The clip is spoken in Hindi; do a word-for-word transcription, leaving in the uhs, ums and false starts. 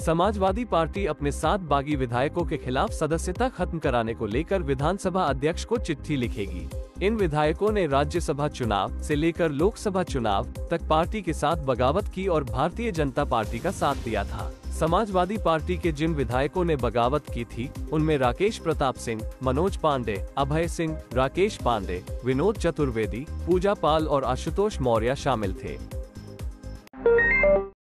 समाजवादी पार्टी अपने सात बागी विधायकों के खिलाफ सदस्यता खत्म कराने को लेकर विधानसभा अध्यक्ष को चिट्ठी लिखेगी। इन विधायकों ने राज्यसभा चुनाव से लेकर लोकसभा चुनाव तक पार्टी के साथ बगावत की और भारतीय जनता पार्टी का साथ दिया था। समाजवादी पार्टी के जिन विधायकों ने बगावत की थी, उनमें राकेश प्रताप सिंह, मनोज पांडे, अभय सिंह, राकेश पांडे, विनोद चतुर्वेदी, पूजा पाल और आशुतोष मौर्य शामिल थे।